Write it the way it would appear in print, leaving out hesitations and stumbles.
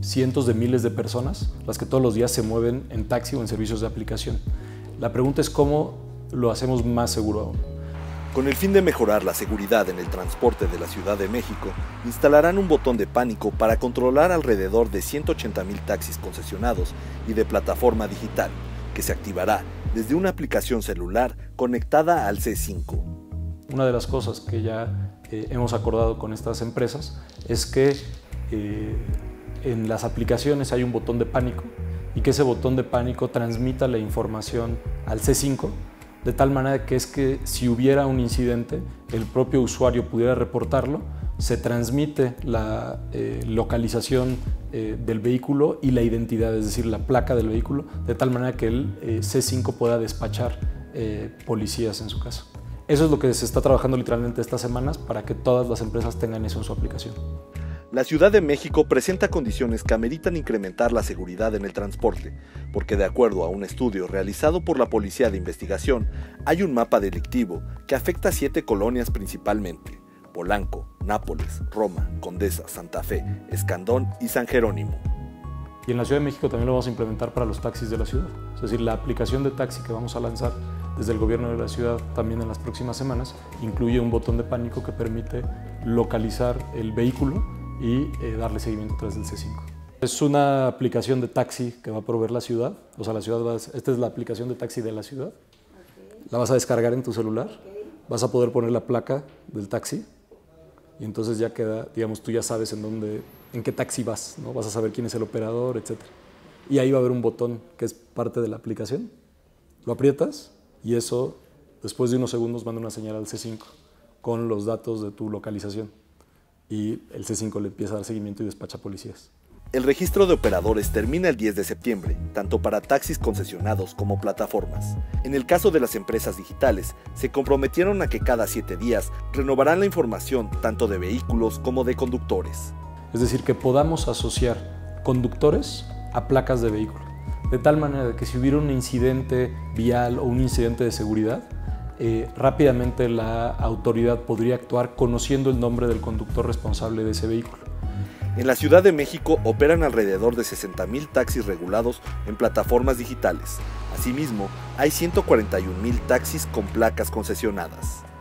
cientos de miles de personas las que todos los días se mueven en taxi o en servicios de aplicación. La pregunta es cómo lo hacemos más seguro aún. Con el fin de mejorar la seguridad en el transporte de la Ciudad de México, instalarán un botón de pánico para controlar alrededor de 180,000 taxis concesionados y de plataforma digital, que se activará desde una aplicación celular conectada al C5. Una de las cosas que ya hemos acordado con estas empresas es que en las aplicaciones hay un botón de pánico y que ese botón de pánico transmita la información al C5 de tal manera que si hubiera un incidente, el propio usuario pudiera reportarlo, se transmite la localización del vehículo y la identidad, es decir, la placa del vehículo, de tal manera que el C5 pueda despachar policías en su caso. Eso es lo que se está trabajando literalmente estas semanas para que todas las empresas tengan eso en su aplicación. La Ciudad de México presenta condiciones que ameritan incrementar la seguridad en el transporte, porque de acuerdo a un estudio realizado por la Policía de Investigación, hay un mapa delictivo que afecta a 7 colonias principalmente: Polanco, Nápoles, Roma, Condesa, Santa Fe, Escandón y San Jerónimo. Y en la Ciudad de México también lo vamos a implementar para los taxis de la ciudad. Es decir, la aplicación de taxi que vamos a lanzar desde el gobierno de la ciudad también en las próximas semanas incluye un botón de pánico que permite localizar el vehículo y darle seguimiento a través del C5. Es una aplicación de taxi que va a proveer la ciudad, o sea, esta es la aplicación de taxi de la ciudad. La vas a descargar en tu celular, vas a poder poner la placa del taxi y entonces ya queda, digamos, tú ya sabes en qué taxi vas, ¿no? Vas a saber quién es el operador, etc. Y ahí va a haber un botón que es parte de la aplicación, lo aprietas y eso, después de unos segundos, manda una señal al C5 con los datos de tu localización. Y el C5 le empieza a dar seguimiento y despacha policías. El registro de operadores termina el 10 de septiembre, tanto para taxis concesionados como plataformas. En el caso de las empresas digitales, se comprometieron a que cada 7 días renovarán la información tanto de vehículos como de conductores. Es decir, que podamos asociar conductores a placas de vehículo, de tal manera que si hubiera un incidente vial o un incidente de seguridad, rápidamente la autoridad podría actuar conociendo el nombre del conductor responsable de ese vehículo. En la Ciudad de México operan alrededor de 60,000 taxis regulados en plataformas digitales. Asimismo, hay 141,000 taxis con placas concesionadas.